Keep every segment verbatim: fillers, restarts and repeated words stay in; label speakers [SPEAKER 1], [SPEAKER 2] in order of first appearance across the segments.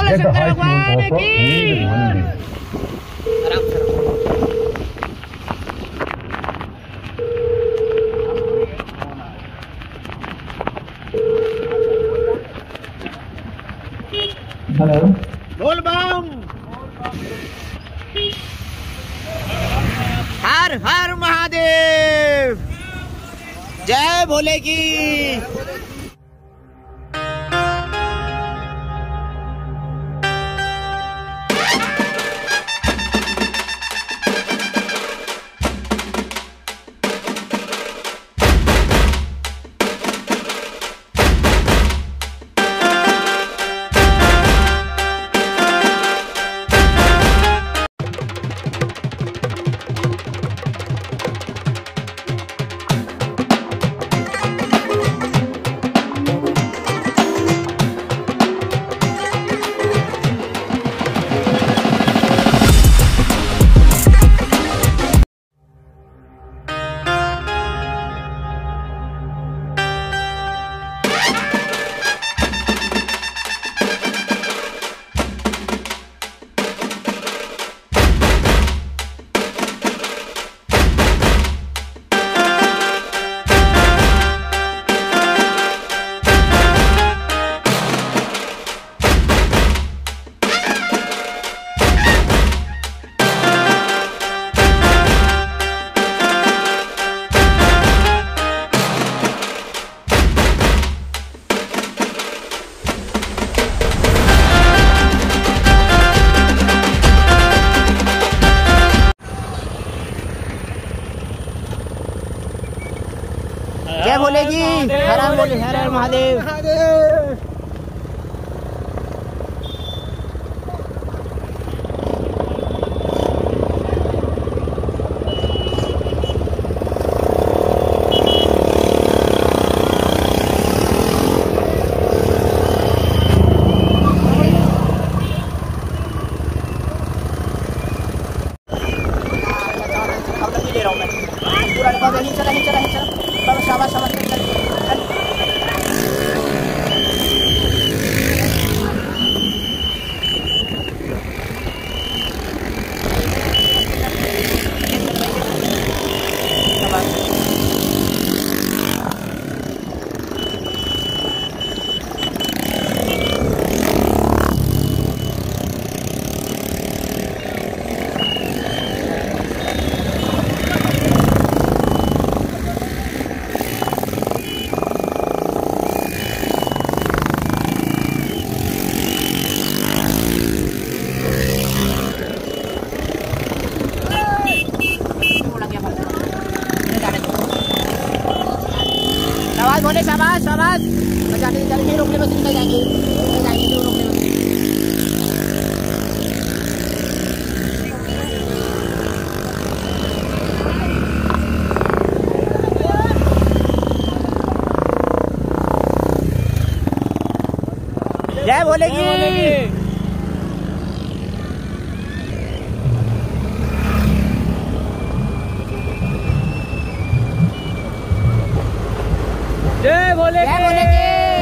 [SPEAKER 1] बोले शंकर भगवान की। आराम से
[SPEAKER 2] हेलो
[SPEAKER 1] बोल बम। हर हर महादेव, जय भोले की। जय भोले की। हर हर बोले, हर हर महादेव। शाबाश शाबाश। बोले शाबाश शाबाश। बचाने चलेंगे, रोकने बस निकल जाएंगे, निकल जाएंगे तो रोकने बस। जय भोले की।
[SPEAKER 3] जय भोले की।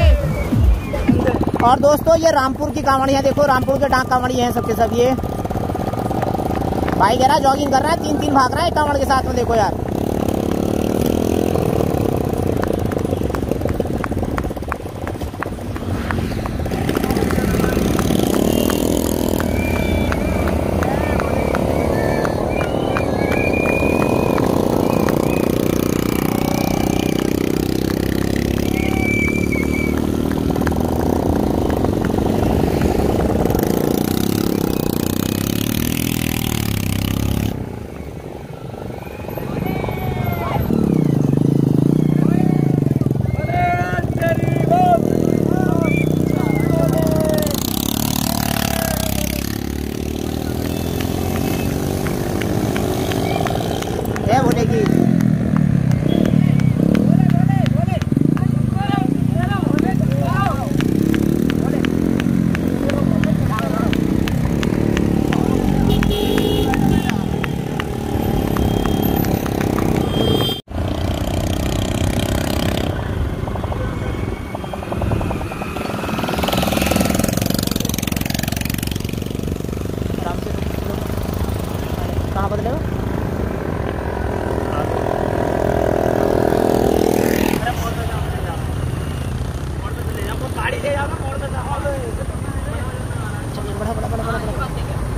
[SPEAKER 1] और दोस्तों ये रामपुर की कांवड़ियाँ देखो, रामपुर के डाक कांवड़ी हैं सबके सब। ये भाई कह रहा जॉगिंग कर रहा है, तीन तीन भाग रहा है कांवड़ के साथ में। देखो यार, कहाँ बदले हो? बड़ा बड़ा बड़ा बड़ा बड़ा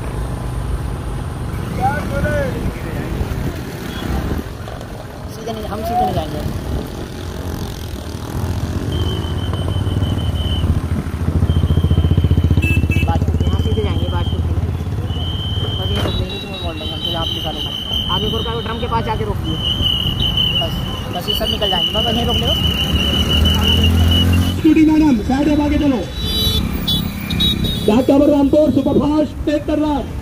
[SPEAKER 1] सीधे नहीं, हम सीधे नहीं जाएंगे। यहाँ सीधे जाएंगे बाजपुर में, बस ये रोक लेंगे तो मोड़ लेंगे हमसे, आप निकालो आगे गुरका ड्रम के पास जाके रोकिए, बस बस ये सब निकल जाएंगे। बस यहीं रोक लो।
[SPEAKER 2] मैडम साइड में आगे चलो। डाक्टर रामपुर सुपरफास्ट टेक कर रहा है।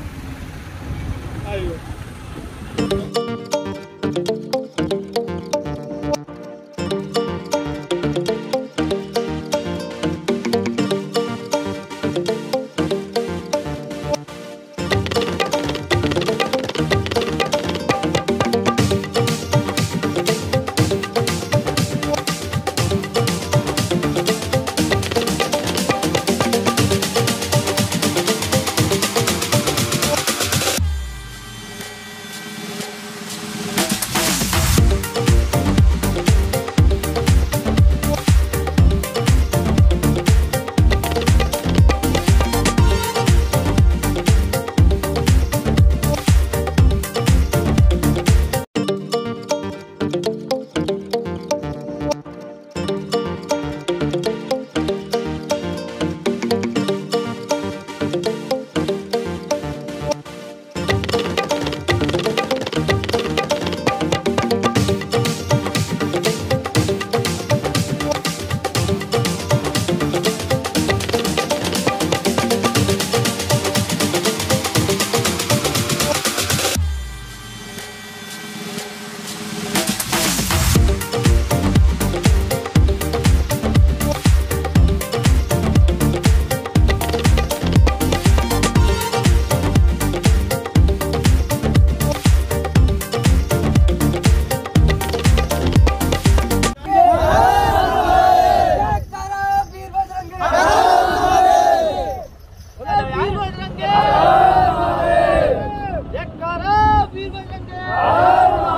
[SPEAKER 3] वीर बजरंग